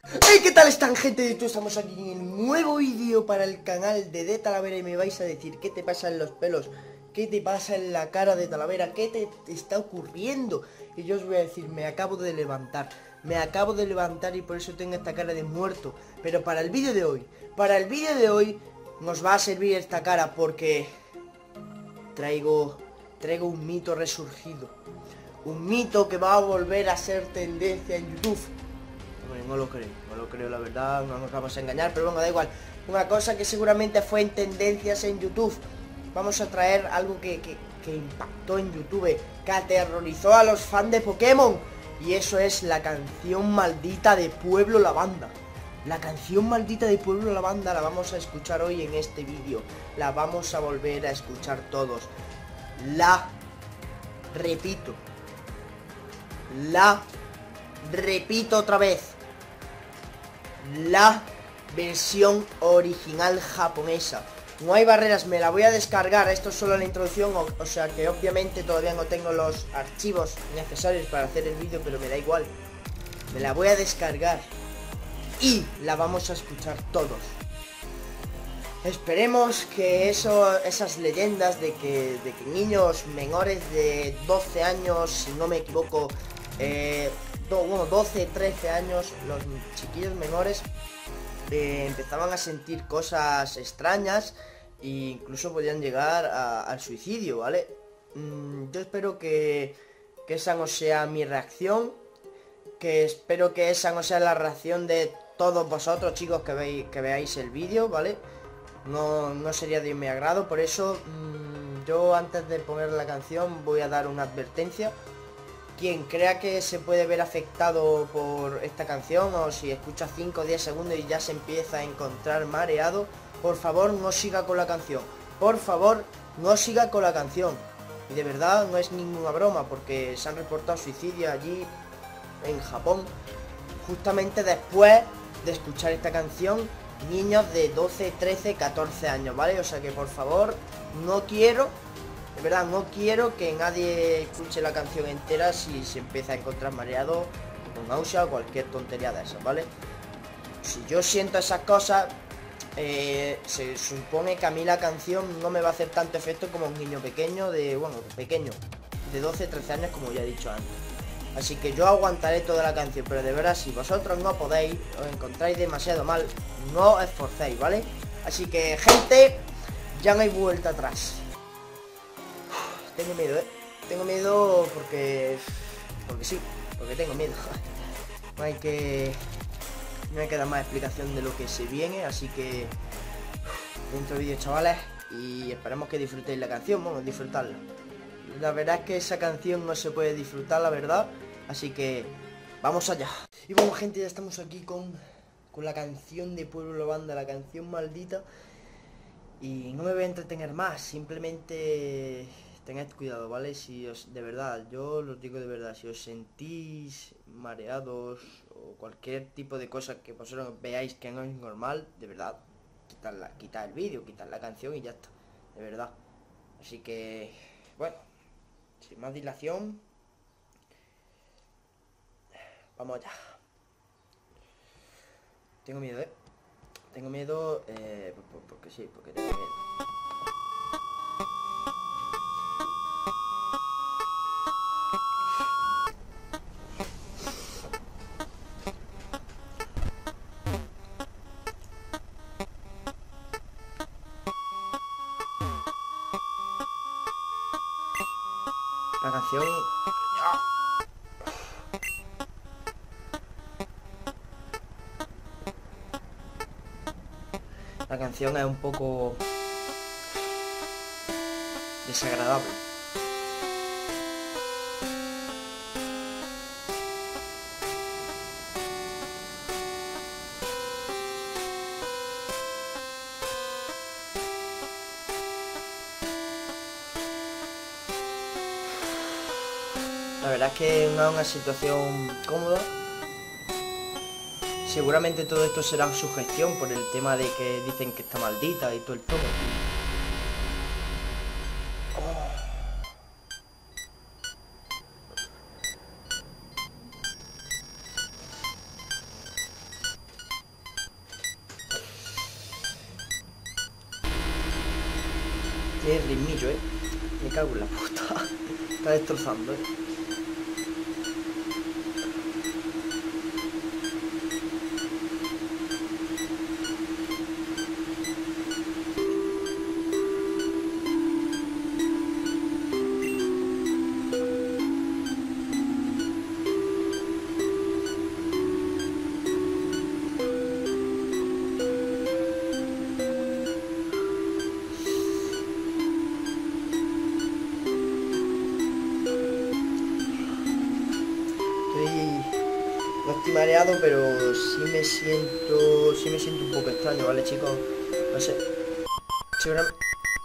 Hey, ¿qué tal están, gente de YouTube? Estamos aquí en el nuevo vídeo para el canal de Talavera y me vais a decir qué te pasa en los pelos, qué te pasa en la cara de Talavera, qué te está ocurriendo. Y yo os voy a decir, me acabo de levantar y por eso tengo esta cara de muerto. Pero para el vídeo de hoy, nos va a servir esta cara porque traigo un mito resurgido. Un mito que va a volver a ser tendencia en YouTube. Bueno, no lo creo la verdad, no nos vamos a engañar, pero bueno, da igual. Una cosa que seguramente fue en tendencias en YouTube. Vamos a traer algo que impactó en YouTube, que aterrorizó a los fans de Pokémon. Y eso es la canción maldita de Pueblo Lavanda. La canción maldita de Pueblo Lavanda la vamos a escuchar hoy en este vídeo. La vamos a volver a escuchar todos. Repito otra vez. La versión original japonesa. No hay barreras, me la voy a descargar. Esto es solo la introducción, o sea que obviamente todavía no tengo los archivos necesarios para hacer el vídeo, pero me da igual. Me la voy a descargar y la vamos a escuchar todos. Esperemos que esas leyendas de que niños menores de 12 años, si no me equivoco, 12, 13 años, los chiquillos menores empezaban a sentir cosas extrañas e incluso podían llegar al suicidio, ¿vale? Yo espero que esa no sea mi reacción, que espero que esa no sea la reacción de todos vosotros, chicos, que veáis el vídeo, ¿vale? No sería de mi agrado, por eso yo antes de poner la canción voy a dar una advertencia. Quien crea que se puede ver afectado por esta canción, o si escucha 5 o 10 segundos y ya se empieza a encontrar mareado, por favor no siga con la canción. Por favor no siga con la canción. Y de verdad no es ninguna broma, porque se han reportado suicidios allí en Japón justamente después de escuchar esta canción, niños de 12, 13, 14 años, ¿vale? O sea que por favor, no quiero, de verdad, no quiero que nadie escuche la canción entera si se empieza a encontrar mareado, con náusea o cualquier tontería de esas, ¿vale? Si yo siento esas cosas, se supone que a mí la canción no me va a hacer tanto efecto como un niño pequeño de 12, 13 años, como ya he dicho antes. Así que yo aguantaré toda la canción, pero de verdad, si vosotros no podéis, os encontráis demasiado mal, no os esforcéis, ¿vale? Así que, gente, ya no hay vuelta atrás. Tengo miedo, Tengo miedo porque sí, porque tengo miedo. No hay que dar más explicación de lo que se viene, así que dentro vídeo, chavales, y esperemos que disfrutéis la canción, vamos a disfrutarla. La verdad es que esa canción no se puede disfrutar, la verdad, así que vamos allá. Y bueno, gente, ya estamos aquí con la canción de Pueblo Lavanda, la canción maldita. Y no me voy a entretener más, simplemente tened cuidado, ¿vale? Si os, de verdad, yo os digo de verdad, si os sentís mareados o cualquier tipo de cosa que vosotros veáis que no es normal, de verdad, quitad el vídeo, quitad la canción y ya está, de verdad. Así que, bueno, sin más dilación, vamos allá. Tengo miedo, Tengo miedo, porque sí, porque tengo miedo. La canción... La canción es un poco desagradable. La verdad es que no es una situación cómoda. Seguramente todo esto será sugestión por el tema de que dicen que está maldita y todo el todo. Tiene ritmillo, me cago en la puta. Está destrozando, No estoy mareado, pero sí me siento un poco extraño, ¿vale, chicos? No sé. Seguramente...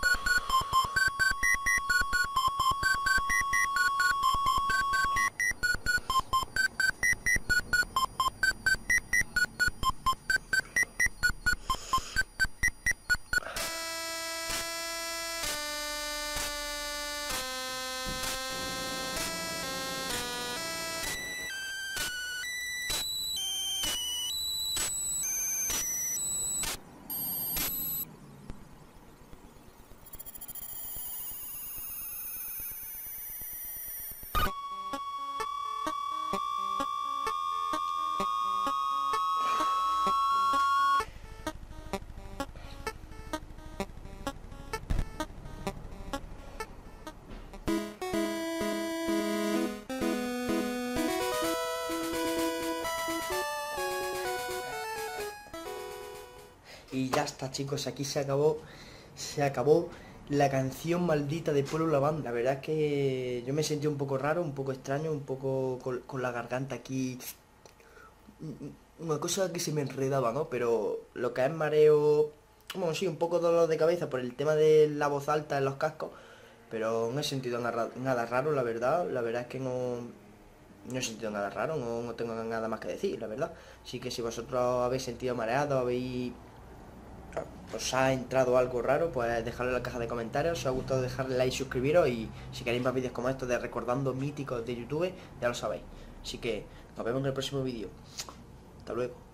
Y ya está, chicos, aquí se acabó la canción maldita de Pueblo La Banda. La verdad es que yo me sentí un poco raro, un poco extraño, un poco con la garganta aquí. Una cosa que se me enredaba, ¿no? Pero lo que es mareo, bueno, sí, un poco dolor de cabeza por el tema de la voz alta en los cascos. Pero no he sentido nada raro, la verdad. La verdad es que no he sentido nada raro, no tengo nada más que decir, la verdad. Así que si vosotros habéis sentido mareado, os ha entrado algo raro, pues dejadlo en la caja de comentarios. Si os ha gustado, dejarle like y suscribiros. Y si queréis más vídeos como estos de recordando míticos de YouTube, ya lo sabéis. Así que nos vemos en el próximo vídeo. Hasta luego.